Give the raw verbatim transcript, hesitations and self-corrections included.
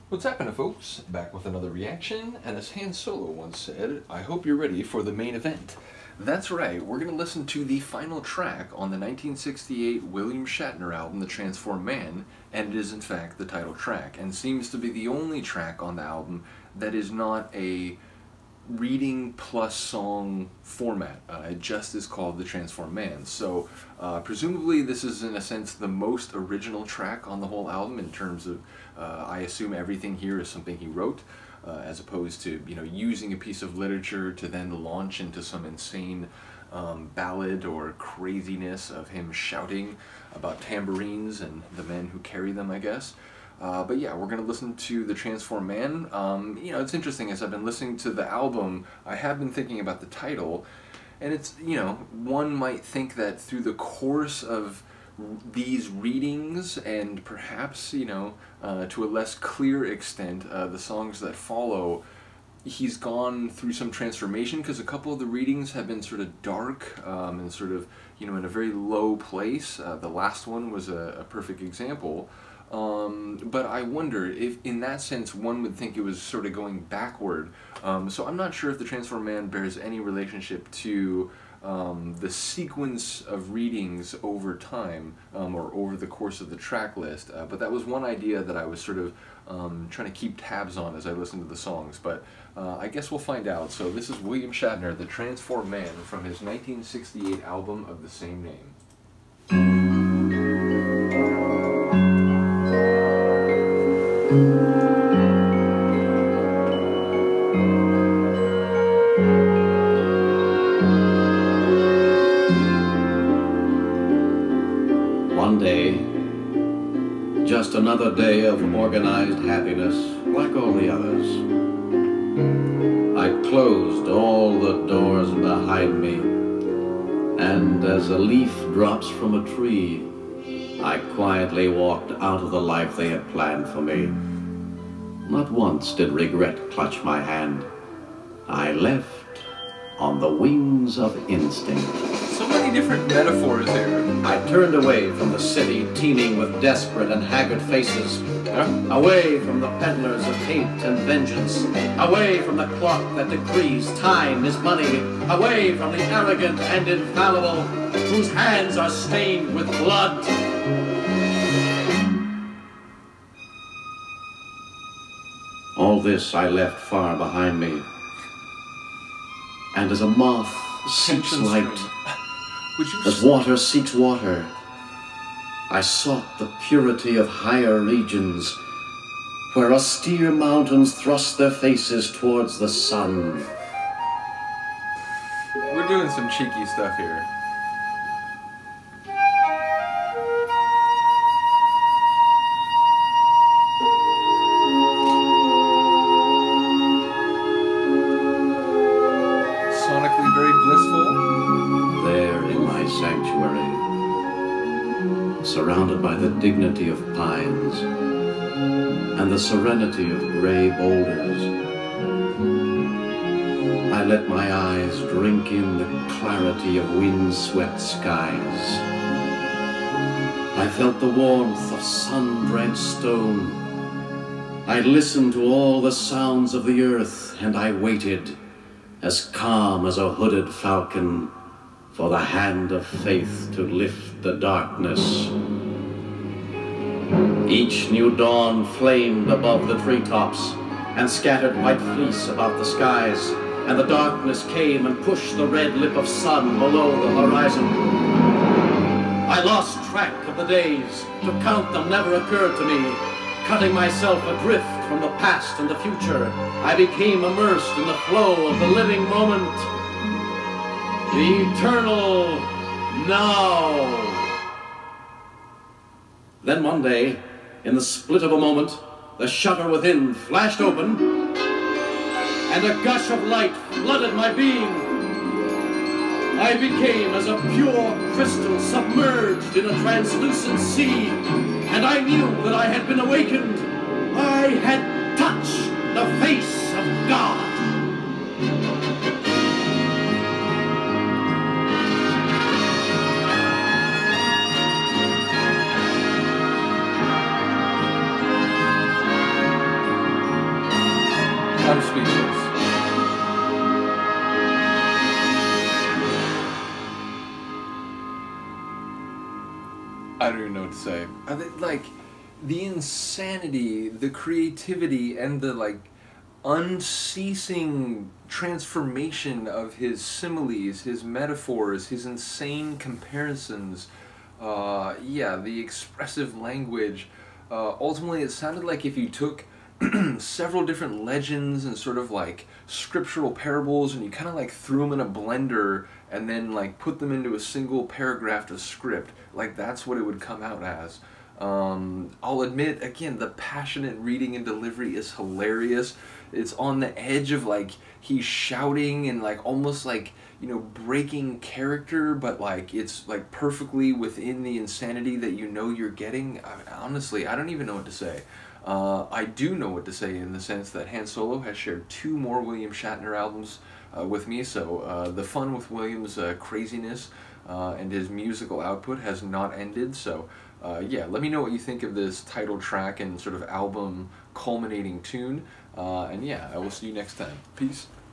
What's happening, folks? Back with another reaction, and as Han Solo once said, I hope you're ready for the main event. That's right, we're going to listen to the final track on the nineteen sixty-eight William Shatner album, The Transformed Man, and it is in fact the title track, and seems to be the only track on the album that is not a reading plus song format. Uh, it just is called The Transformed Man. So uh, presumably this is in a sense the most original track on the whole album in terms of, uh, I assume everything here is something he wrote, uh, as opposed to, you know, using a piece of literature to then launch into some insane um, ballad or craziness of him shouting about tambourines and the men who carry them, I guess. Uh, but yeah, we're going to listen to The Transformed Man. Um, you know, it's interesting, as I've been listening to the album, I have been thinking about the title, and it's, you know, one might think that through the course of these readings, and perhaps, you know, uh, to a less clear extent, uh, the songs that follow, he's gone through some transformation, because a couple of the readings have been sort of dark um, and sort of, you know, in a very low place. Uh, the last one was a, a perfect example. Um, but I wonder if, in that sense, one would think it was sort of going backward. Um, so I'm not sure if The Transformed Man bears any relationship to um, the sequence of readings over time, um, or over the course of the track list. Uh, but that was one idea that I was sort of um, trying to keep tabs on as I listened to the songs. But uh, I guess we'll find out. So this is William Shatner, The Transformed Man, from his nineteen sixty-eight album of the same name. One day, just another day of organized happiness like all the others. I closed all the doors behind me, and as a leaf drops from a tree, I quietly walked out of the life they had planned for me. Not once did regret clutch my hand. I left on the wings of instinct. So many different metaphors here. I turned away from the city teeming with desperate and haggard faces. Huh? Away from the peddlers of hate and vengeance. Away from the clock that decrees time is money. Away from the arrogant and infallible, whose hands are stained with blood. All this I left far behind me. And as a moth seeks light, Would you as water seeks water, I sought the purity of higher regions, where austere mountains thrust their faces towards the sun. We're doing some cheeky stuff here. Sonically very blissful. There in my sanctuary, surrounded by the dignity of pines and the serenity of gray boulders, I let my eyes drink in the clarity of wind-swept skies. I felt the warmth of sun-drenched stone. I listened to all the sounds of the earth, and I waited, as calm as a hooded falcon, for the hand of faith to lift the darkness. Each new dawn flamed above the treetops and scattered white fleece about the skies, and the darkness came and pushed the red lip of sun below the horizon. I lost track of the days. To count them never occurred to me. Cutting myself adrift from the past and the future, I became immersed in the flow of the living moment. The eternal now. Then one day, in the split of a moment, the shutter within flashed open, and a gush of light flooded my being. I became as a pure crystal submerged in a translucent sea, and I knew that I had been awakened. I had touched the face of God. I'm speechless. I don't even know what to say. I think, like, the insanity, the creativity, and the, like, unceasing transformation of his similes, his metaphors, his insane comparisons, uh, yeah, the expressive language. Uh, ultimately, it sounded like if you took several different legends and sort of like scriptural parables and you kind of like threw them in a blender and then like put them into a single paragraph of script, like that's what it would come out as. Um, I'll admit, again, the passionate reading and delivery is hilarious. It's on the edge of like he's shouting and like almost like, you know, breaking character, but like it's like perfectly within the insanity that you know you're getting. I, honestly, I don't even know what to say. Uh, I do know what to say in the sense that Han Solo has shared two more William Shatner albums uh, with me, so uh, the fun with William's uh, craziness uh, and his musical output has not ended, so uh, yeah, let me know what you think of this title track and sort of album culminating tune, uh, and yeah, I will see you next time. Peace.